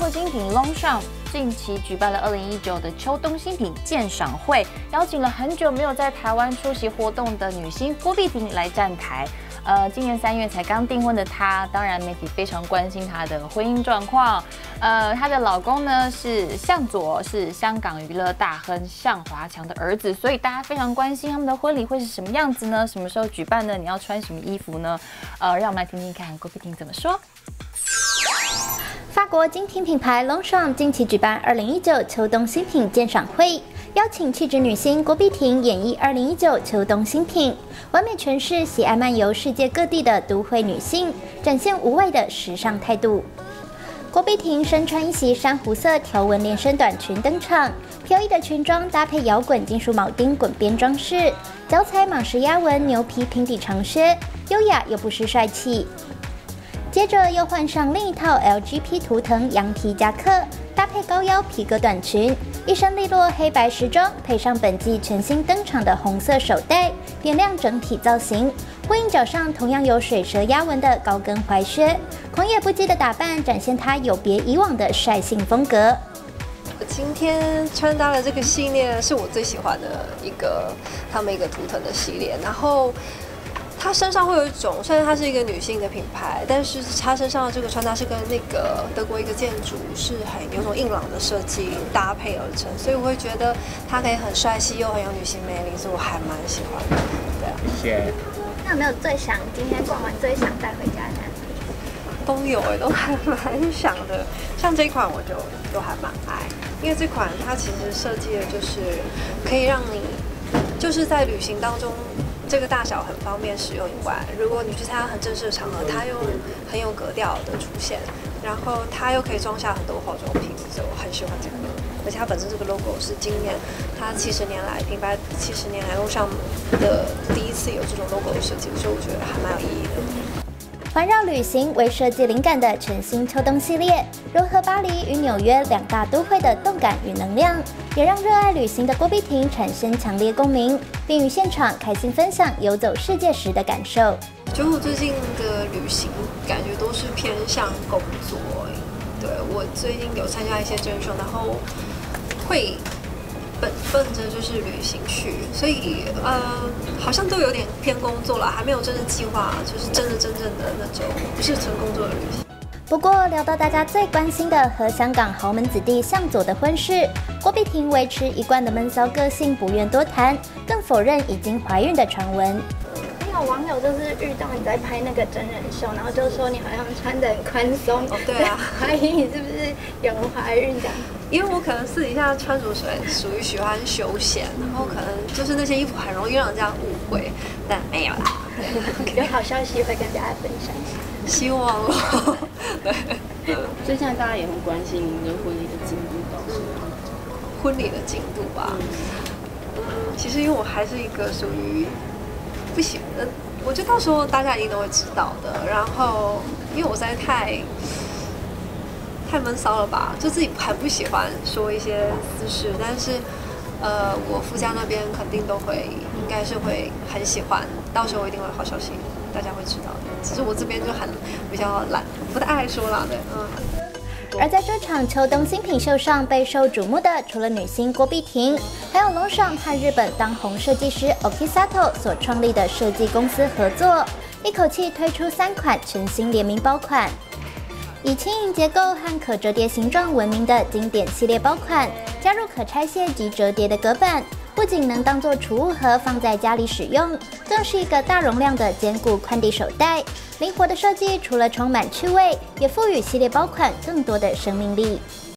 国精品 Longchamp 近期举办了2019的秋冬新品鉴赏会，邀请了很久没有在台湾出席活动的女星郭碧婷来站台。今年3月才刚订婚的她，当然媒体非常关心她的婚姻状况。她的老公呢是向佐，是香港娱乐大亨向华强的儿子，所以大家非常关心他们的婚礼会是什么样子呢？什么时候举办呢？你要穿什么衣服呢？让我们来听听看郭碧婷怎么说。 法国精品品牌 Longchamp 近期举办2019秋冬新品鉴赏会，邀请气质女星郭碧婷演绎2019秋冬新品，完美诠释喜爱漫游世界各地的都会女性，展现无畏的时尚态度。郭碧婷身穿一袭珊瑚色条纹连身短裙登场，飘逸的裙装搭配摇滚金属铆钉滚边装饰，脚踩蟒石压纹牛皮平底长靴，优雅又不失帅气。接着又换上另一套 LGP 图腾羊皮夹克，搭配高腰皮革短裙，一身利落黑白时装，配上本季全新登场的红色手袋，点亮整体造型。呼应脚上同样有水蛇压纹的高跟踝靴，狂野不羁的打扮展现她有别以往的率性风格。 我今天穿搭的这个系列是我最喜欢的他们一个图腾的系列，然后她身上会有一种，虽然它是一个女性的品牌，但是她身上的这个穿搭是跟那个德国一个建筑是有种硬朗的设计搭配而成，所以我会觉得她可以很帅气又很有女性魅力，所以我还蛮喜欢的。对啊， 谢谢。 那有没有今天逛完最想带回家的单品？ 都有都还蛮想的。像这一款我就还蛮爱，因为这款它其实设计的就是可以让你就是在旅行当中。这个大小很方便使用以外，如果你去参加很正式的场合，它又很有格调的出现，然后它又可以装下很多化妆品，所以我很喜欢这个。而且它本身这个 logo 是今年它品牌70年来Longchamp的第一次有这种 logo 的设计，所以我觉得还蛮有意义的。 环绕旅行为设计灵感的全新秋冬系列，融合巴黎与纽约两大都会的动感与能量，也让热爱旅行的郭碧婷产生强烈共鸣，并与现场开心分享游走世界时的感受。 觉得我最近的旅行感觉都是偏向工作，对，我最近有参加一些甄选，然后会奔着就是旅行去，所以好像都有点偏工作了，还没有真的计划，就是真正的那种不是纯工作的旅行。 不过聊到大家最关心的和香港豪门子弟向佐的婚事，郭碧婷维持一贯的闷骚个性，不愿多谈，更否认已经怀孕的传闻。 有网友就是遇到你在拍那个真人秀，然后就说你好像穿得很宽松， 对啊， 怀疑你是不是有怀孕这样？ 因为我可能私底下穿着属于喜欢休闲，然后可能就是那些衣服很容易让人家误会，但没有啦。 有好消息会跟大家分享， 希望咯。对。 所以现在大家也很关心您的婚礼的进度到什么？ 婚礼的进度吧，其实因为我还是一个属于不喜欢，我觉得到时候大家一定都会知道的。然后因为我实在太闷骚了吧，就自己很不喜欢说一些私事，但是我夫家那边肯定应该是会很喜欢，到时候我一定会有好消息，大家会知道的。只是我这边就比较懒，不太爱说啦，对， 而在这场秋冬新品秀上备受瞩目的，除了女星郭碧婷，还有Longchamp和日本当红设计师 Okisato 所创立的设计公司合作，一口气推出3款全新联名包款。以轻盈结构和可折叠形状闻名的经典系列包款，加入可拆卸及折叠的隔板，不仅能当作储物盒放在家里使用，更是一个大容量的坚固宽底手袋。灵活的设计除了充满趣味，也赋予系列包款更多的生命力。